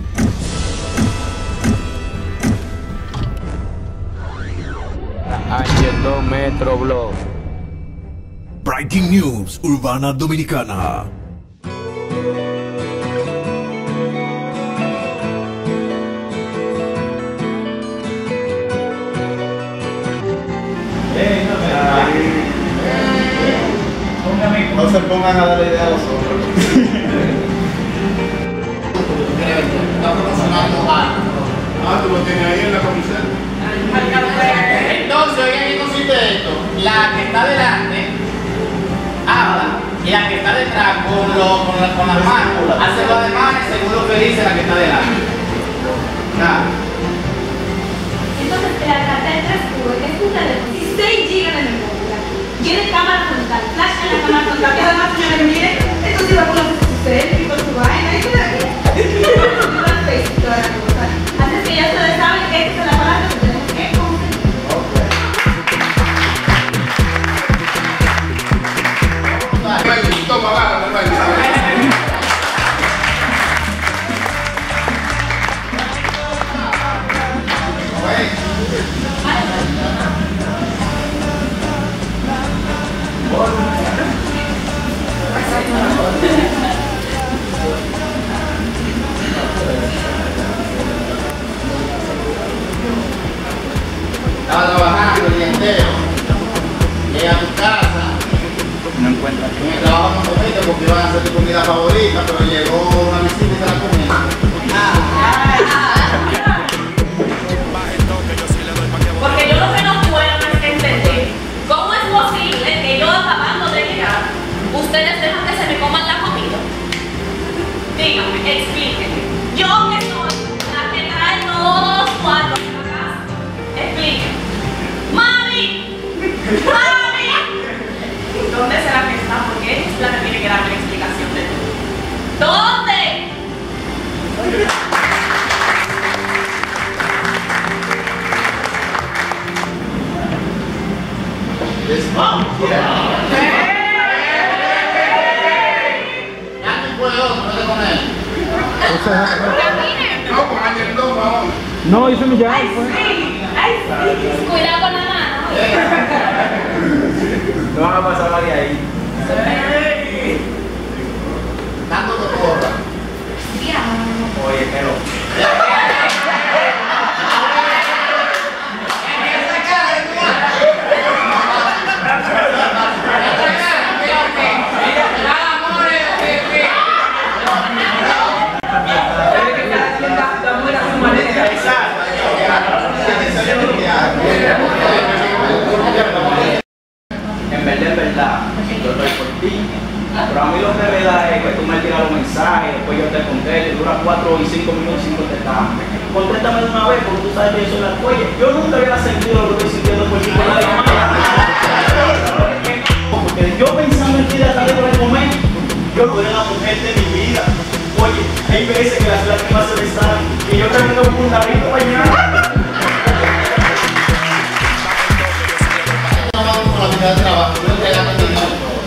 Angelo Metro Blog. Breaking News Urbana Dominicana. No se pongan a darle idea a los otros. Está promocionando algo. Tú lo tienes ahí en la camiseta. Entonces, oigan, ¿qué consiste esto? La que está delante habla y la que está detrás con las manos hace los ademanes según lo que dice la que está delante. Nada. Entonces, el Alcatel 3Q es un teléfono 16 GB de memoria. Tiene cámara frontal, flash en la cámara frontal. Y además, señores, miren, esto sí va con su selfie, con su vaina y todo aquí. Así que ya ustedes saben que esta es la palabra que tenemos que conseguir. Toma, agarra, Estaba trabajando el día entero. Llega a tu casa. No encuentro. En el trabajo no comiste porque iban a hacer tu comida favorita, pero llegó una visita y se la comieron. Porque yo lo que no puedo es entender cómo es posible que yo acabando de llegar, ustedes dejan que se me coman la comida. Díganme, explíquenme. Yo que soy la que trae todos los cuartos a la casa. Explíquenme. ¡Mami! ¡Mami! ¿Dónde será que está? Porque ella es la que tiene que darme la explicación de todo. ¿Dónde? Ya te fue otro, no te con él. No, pues ayer no, vamos. No, hizo mi llave. Ay, sí. Cuidado con la mano. No van a pasar más de ahí. Tanto que corra. Oye, pero. En verdad, yo estoy por ti. Pero a mí lo que me da es que tú me tiras los mensajes, después yo te contesto, dura 4 y 5 minutos sin contestar. Contéstame de una vez porque tú sabes que yo soy la cuella. Yo nunca había sentido lo que estoy sintiendo por ti con la llamada. Porque yo pensando en ti de tarde para comer, yo no era la mujer de mi vida. Oye, hay veces que las lágrimas se me salen y yo termino con un labito mañana. La mitad de trabajo, no entregando el dinero.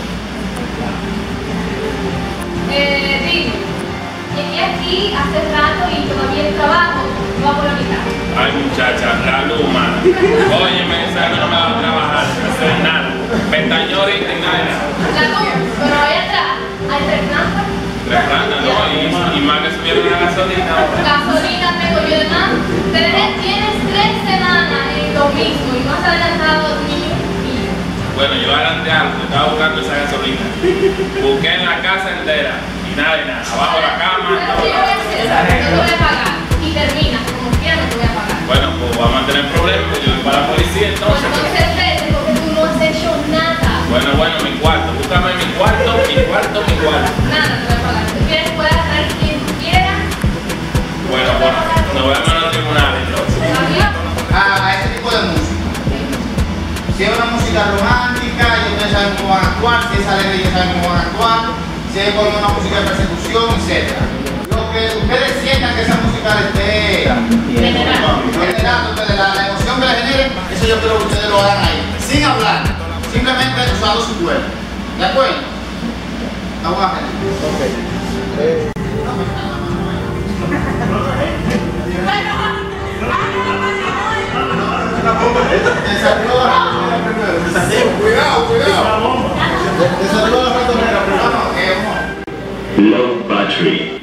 Digo, llegué aquí hace rato y todavía el trabajo no va por la mitad. Ay, muchacha, la luma. Óyeme, esa no me va a trabajar, no hacer nada. Pestañó ahorita y nada. La luz, pero ahí atrás hay 3 plantas. Tres plantas, ¿no? Y más que subieron la gasolina. Gasolina tengo yo de más. Tienes 3 semanas en lo mismo y no has adelantado ni un día. Bueno, yo adelanté algo, yo estaba buscando esa gasolina. Busqué en la casa entera y nada de nada. Abajo la cama. Pero si yo voy a hacer eso, yo te voy a pagar y termina, como quiera no te voy a pagar. Bueno, pues vamos a tener problemas. Yo voy para la policía entonces. Bueno, entonces vete porque tú no has hecho nada. Bueno, mi cuarto. Búscame mi cuarto. Nada te voy a pagar. Si quieres puedes agarrar quien tú quieras. Bueno, pues nos vemos en los tribunales entonces. Adiós. A ese tipo de música. Si es una música romántica, y ustedes saben cómo van a actuar. Si es alegre, ellos saben cómo van a actuar. Si es con una música de persecución, etc. Lo que ustedes sientan que esa música les esté generando ustedes, la emoción que les genere, eso yo quiero que ustedes lo hagan ahí. Sin hablar, simplemente usando su cuerpo. ¿De acuerdo? Vamos a ver. Cuidado, cuidado. Desarrolla la ratonera, pero no, Low battery.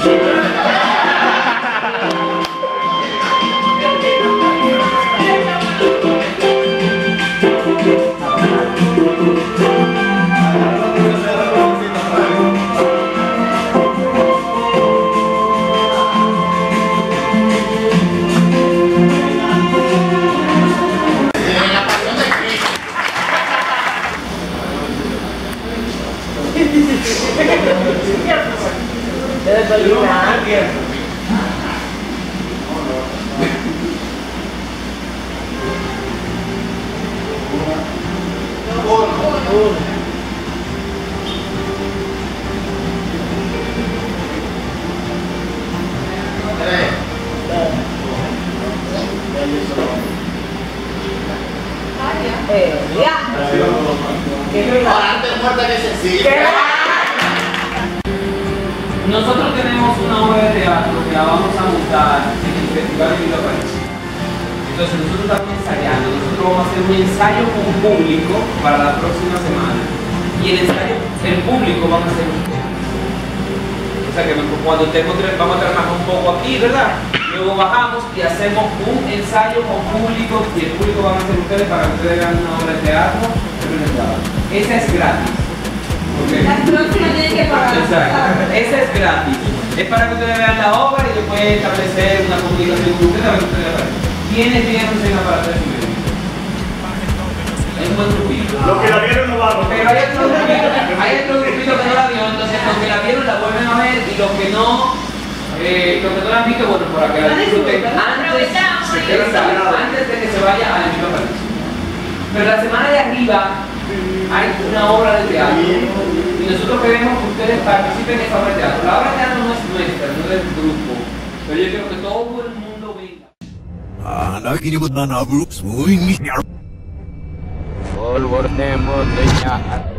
Nosotros tenemos una obra de teatro que la vamos a montar en el Festival de Villa París. Entonces nosotros estamos ensayando, nosotros vamos a hacer un ensayo con público para la próxima semana. Y el ensayo, el público vamos a hacer ustedes. O sea que cuando vamos a trabajar un poco aquí, ¿verdad? Luego bajamos y hacemos un ensayo con público y el público van a ser ustedes para que ustedes vean una obra de teatro representada. Esa es gratis. Okay. La próxima tienen que pagar. Exacto. Esa es gratis. Es para que ustedes vean la obra y después establecer una comunicación con ustedes a ver qué ustedes ven. ¿Quiénes vieron sin aparato de su Hay un buen grupito. Los que la vieron no van. Pero hay otro grupito que no la vio, entonces los que la vieron la vuelven a ver y los que no la han visto, bueno, para que la disfruten antes de que se vaya a la misma París. Pero la semana de arriba hay una obra de teatro y nosotros queremos que ustedes participen en esa obra de teatro. La obra de teatro no es nuestra, no es del grupo, pero yo quiero que todo el mundo venga. Nakikinig na Brooks, moving me. Volvemos, leña.